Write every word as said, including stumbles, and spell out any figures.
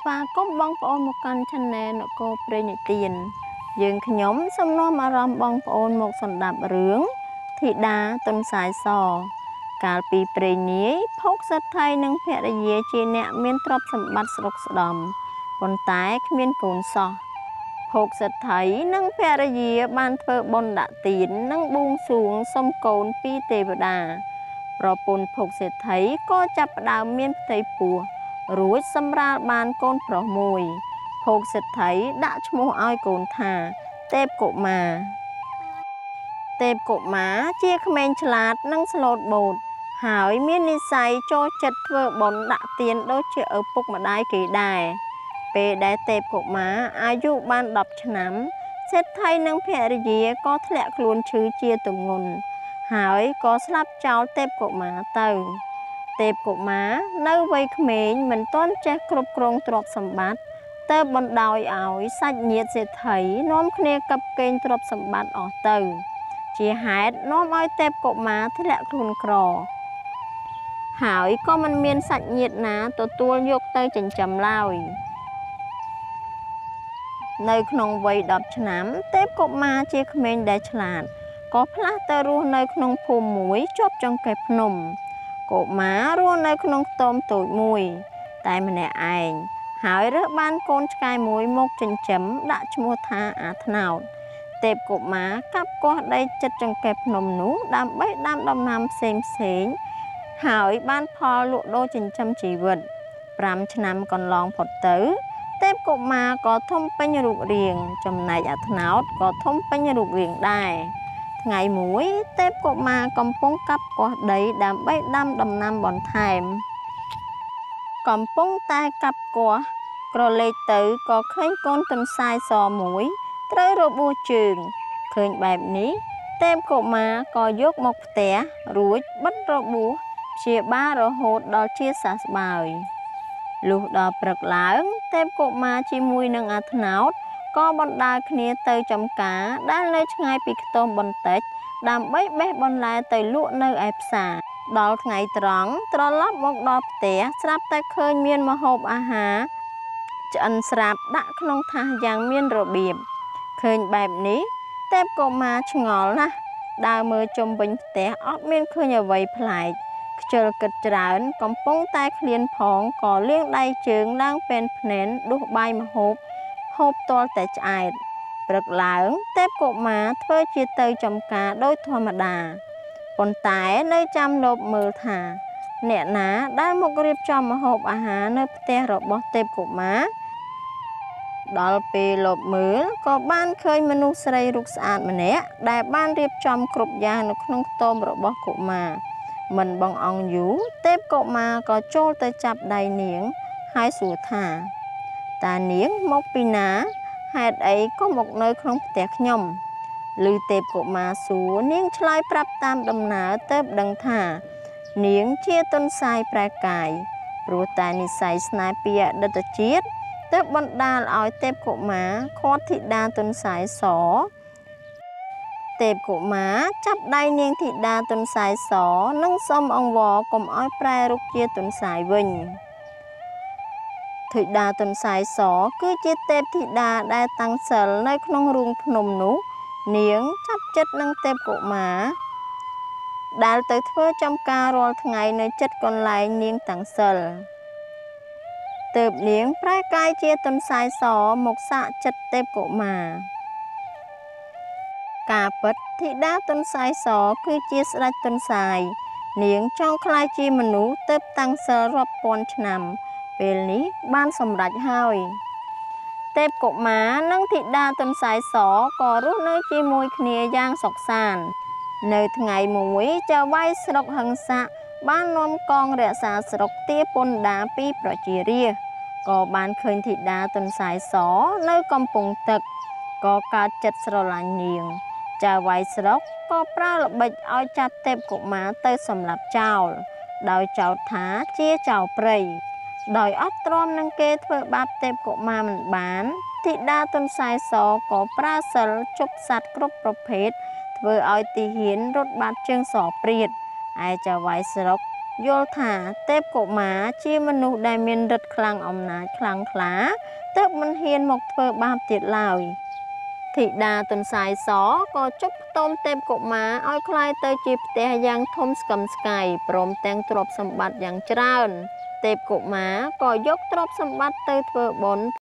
វាកុំបងប្អូនមកកាន់ Channel នគរព្រេងនិទានយើងខ្ញុំសូមនាំអារម្មណ៍បងប្អូនមកសម្ដាប់រឿងធីតាទុនសាយសកាលពីព្រេងនាយភោគសិទ្ធិនិងភរិយាជាអ្នកមានទ្រព្យសម្បត្តិស្រុកស្ដំប៉ុន្តែគ្មានកូនសោះភោគសិទ្ធិនិងភរិយាបានធ្វើបុណ្យដាក់ទាននិងបួងសួងសុំកូនពីទេវតាប្រពន្ធភោគសិទ្ធិក៏ចាប់ផ្ដើមមានផ្ទៃពោះរួចសម្រាលបានកូនប្រុសមួយភោគសិទ្ធិដាក់ឈ្មោះឲ្យកូនថាទេពកុមារទេពកុមារជាក្មេងឆ្លាតនិងស្លូតបូតហើយមាននិស្ស័យចូលចិត្តធ្វើបុណ្យដាក់ទានដូចជាឪពុកម្ដាយគេដែរពេលដែលទេពកុមារអាយុបានដប់ឆ្នាំសេដ្ឋីនិងភរិយាក៏ធ្លាក់ខ្លួនឈឺជាទម្ងន់ហើយក៏ស្លាប់ចោលទេពកុមារទៅទេពកុមារនៅវ័យក្មេងមិនទាន់ចេះគ្រប់គ្រងទ្រព្យសម្បត្តិទើបបណ្ដោយឲ្យសាច់ញាតិសេដ្ឋីនាំគ្នាកាប់កេងទ្រព្យសម្បត្តិអស់ទៅជាហេតុនាំឲ្យទេពកុមារធ្លាក់ខ្លួនក្រហើយក៏មិនមានសាច់ញាតិណាទទួលយកទៅចិញ្ចឹមឡើយនៅក្នុងវ័យដប់ឆ្នាំទេពកុមារជាក្មេងដែលឆ្លាតក៏ផ្លាស់ទៅរស់នៅក្នុងភូមិមួយជាប់ចង្កេះភ្នំកុមាររស់នៅក្នុងខ្ទមតូចមួយតែម្នាក់ឯងហើយរើសបានកូនឆ្កែមួយមកចិញ្ចឹមដាក់ឈ្មោះថាអាត្នោតទេពកុមារកាប់គាស់ដីចិត្តចង្កេះភ្នំនោះដើម្បីដាំដំណាំផ្សេងផ្សេងហើយបានផលលក់ដូរចិញ្ចឹមជីវិតប្រាំឆ្នាំកន្លងផុតទៅទេពកុមារក៏ធំពេញរូបរាងចំណែកអាត្នោតក៏ធំពេញរូបរាងដែរថ្ងៃមួយទេពកុមារកំពុងកាប់គាស់ដីដើម្បីដាំដំណាំបន្ថែមកំពុងតែកាប់គាស់ក្រឡេកទៅក៏ឃើញកូនទន្សាយសមួយត្រូវរបួសជើងឃើញបែបនេះទេពកុមារក៏យកមកផ្ទះរួចបិទរបួសព្យាបាលរហូតដល់ជាសះស្បើយលុះដល់ព្រឹកឡើងទេពកុមារជាមួយនឹងអាត្នោតក៏បណ្ដើរគ្នាទៅចំការដែលនៅឆ្ងាយពីខ្ទមបន្តិចដើម្បីបេះបន្លែទៅលក់នៅឯផ្សារដល់ថ្ងៃត្រង់ត្រឡប់មកដល់ផ្ទះស្រាប់តែឃើញមានម្ហូបអាហារឆ្អិនស្រាប់ដាក់ក្នុងថាសយ៉ាងមានរបៀបឃើញបែបនេះទេពកុមារឆ្ងល់ណាស់ដើរមើលជុំវិញផ្ទះអត់មានឃើញអ្វីប្លែកខ្ជិលគិតច្រើនកំពុងតែឃ្លានផងក៏លាងដៃជើងឡើងពេនភ្នែនដួសបាយម្ហូបហូបទាល់តែឆ្អែតព្រឹកឡើងទេពកុមារធ្វើជាទៅចំការដោយធម្មតាប៉ុន្តែនៅចាំលបមើលថាអ្នកណាដែលមករៀបចំម្ហូបអាហារនៅផ្ទះរបស់ទេពកុមារដល់ពេលលបមើលក៏បានឃើញមនុស្សស្រីរូបស្អាតម្នាក់ដែលបានរៀបចំគ្រប់យ៉ាងនៅក្នុងខ្ទមរបស់កុមារមិនបងអង្គយូរទេពកុមារក៏ចូលទៅចាប់ដៃនាងហើយសួរថាតើនាងមកពីណាហេតុអីក៏មកនៅក្នុងផ្ទះខ្ញុំឮទេពកុមារសួរនាងឆ្លើយប្រាប់តាមដំណើរទើបដឹងថានាងជាទុនសាយប្រែកាយព្រោះតែនិស្ស័យស្នេហ៍ពីអតីតជាតិទើបបណ្ដាលឲ្យទេពកុមារឃាត់ធីតាទុនសាយសទេពកុមារចាប់ដៃនាងធីតាទុនសាយសនិងសុំអង្វរកុំឲ្យប្រែរូបជាទុនសាយវិញធីតាទុនសាយសគឺជាទេពធីតាដែលតាំងសិលនៅក្នុងរូងភ្នំនោះនាងចាប់ចិត្តនឹងទេពកុមារដែលទៅធ្វើចំការរាល់ថ្ងៃនៅចិត្តកន្លែងនាងតាំងសិលទើបនាងប្រែកាយជាទុនសាយសមកសាកចិត្តទេពកុមារការពិតធីតាទុនសាយសគឺជាស្ដេចទុនសាយនាងចង់ក្លាយជាមនុស្សទើបតាំងសិលរាប់ពាន់ឆ្នាំពេលនេះបានសម្រេចហើយទេពកុមារនិងធីតាទុនសាយសក៏រស់នៅជាមួយគ្នាយ៉ាងសុខសាន្តនៅថ្ងៃមួយចៅហ្វាយស្រុកហឹង្សៈបាននាំកងរក្សាស្រុកទាពន្ធដារពីប្រជារាស្ត្រក៏បានឃើញធីតាទុនសាយសនៅកំពង់ទឹកក៏កើតចិត្តស្រឡាញ់នាងចៅហ្វាយស្រុកក៏ប្រើល្បិចឲ្យចាប់ទេពកុមារទៅសម្លាប់ចោលដោយចោទថាជាចៅព្រៃដោយអត់ទ្រាំនឹងគេធ្វើបាបទេពកុមារមិនបានធីតាទុនសាយសក៏ប្រើសិលជប់សត្វគ្រប់ប្រភេទធ្វើឲ្យទីហ៊ានរត់បាត់ជើងសព្រាតឯចៅហ្វាយស្រុកយល់ថាទេពកុមារជាមនុស្សដែលមានឫទ្ធិខ្លាំងអំណាចខ្លាំងក្លាទើបមិនហ៊ានមកធ្វើបាបទៀតឡើយធីតាទន្សាយសក៏ជប់ផ្ទុំទេពកុមារឲ្យคล้ายទៅជាផ្ទះយ៉ាងធំស្កឹមស្កៃព្រមទាំងទ្រព្យសម្បត្តិយ៉ាងច្រើនទេពកុមារក៏យកទ្រព្យសម្បត្តិទៅធ្វើបុណ្យ